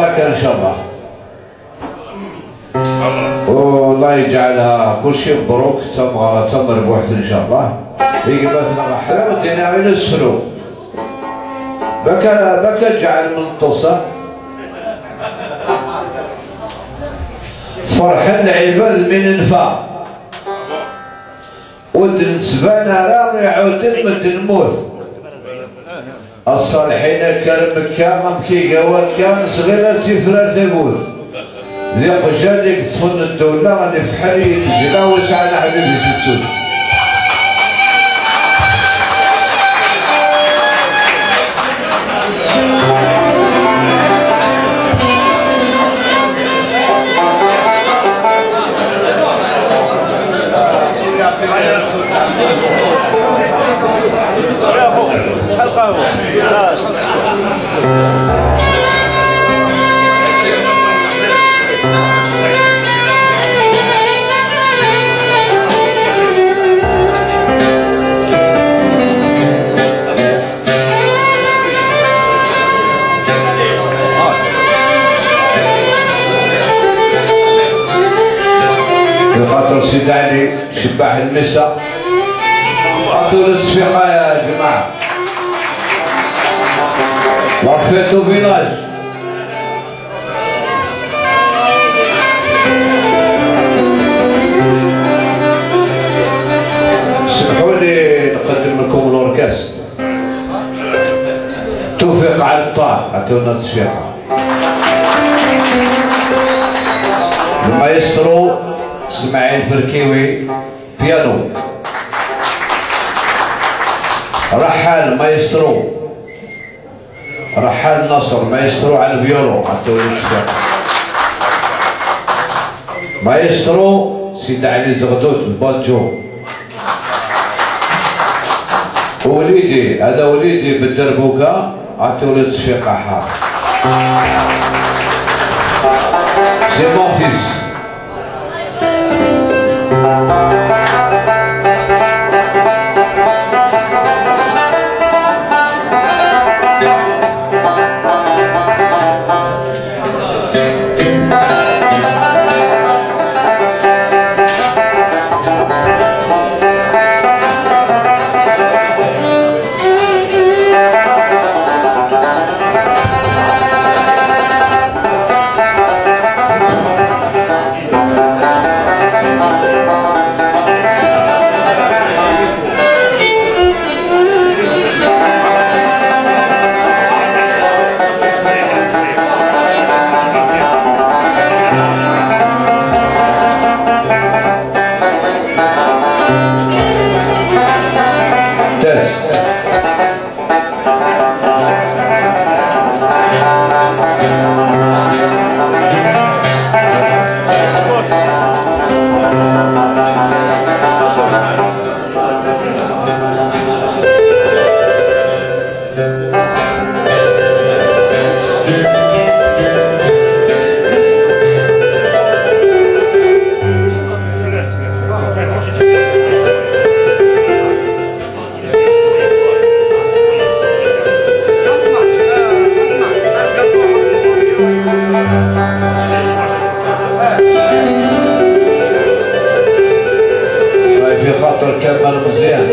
بركه ان شاء الله. والله يجعلها كل شيء مبروك، تم ربوحة ان شاء الله. يقبلنا حلال ودينا من السلوك. بكى جعل منتصر فرح العباد من انفاق ود نسبانا راغي يعود مد نموت. الصالحين كرم كامم كي قوال كان صغيرة تفرار تقول ذي قجالك تفن الدولة غادي في حالي الجلا وسعنا حبيبي ستون. بخاطر سيدي علي شباح النساء عطوا التصفيقة يا جماعة. وقفتوا فيلاج اسمحوا لي نقدم لكم الأوركستر توفيق على الطار. عطونا تصفيقة. المايسترو اسماعيل فركيوي بيانو. رحال مايسترو رحال نصر مايسترو على الفيولو. عطوني الشباب. مايسترو سيد علي زغدوت البانجو. وليدي هذا وليدي بالدربوكة. عطوني تصفيقة حار. سي مون فيس. كمل مزيان.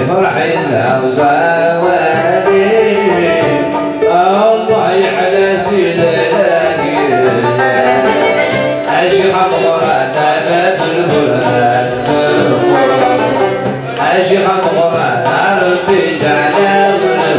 يفرح الأوزاواني الله على سيدنا عشق مغرانا باب البلاد عشق مغرانا ربي جعله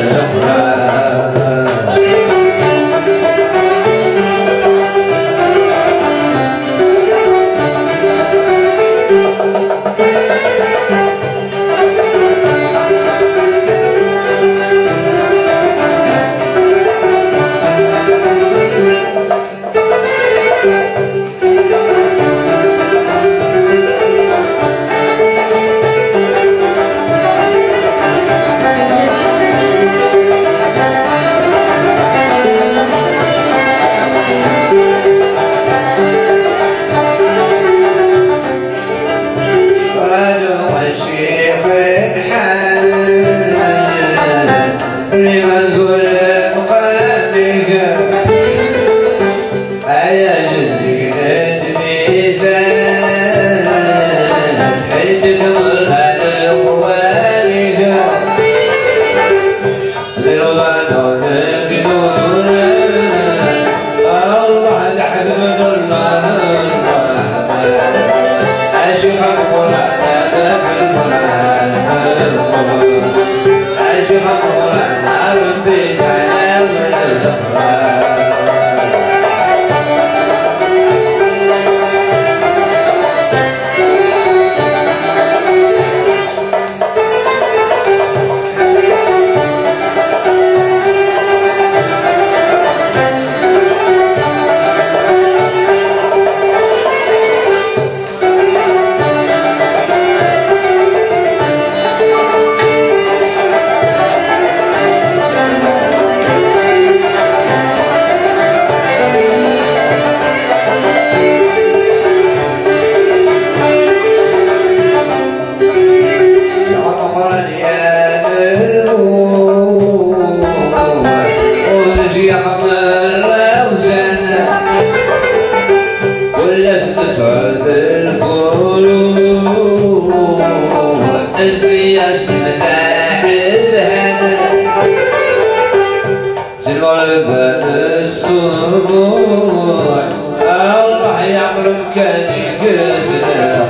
الله يعمر كان يقتل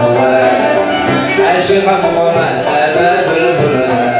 عاشق مغران باب البلاد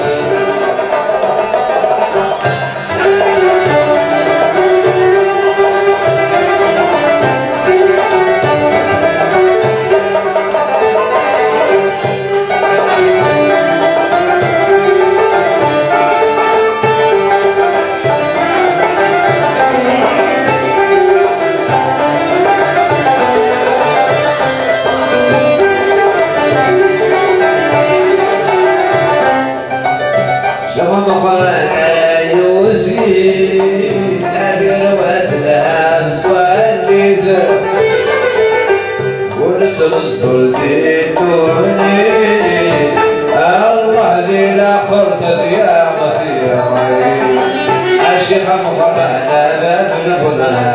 الله ذي لا خرت ضياغتي عاشق مغران باب البلاد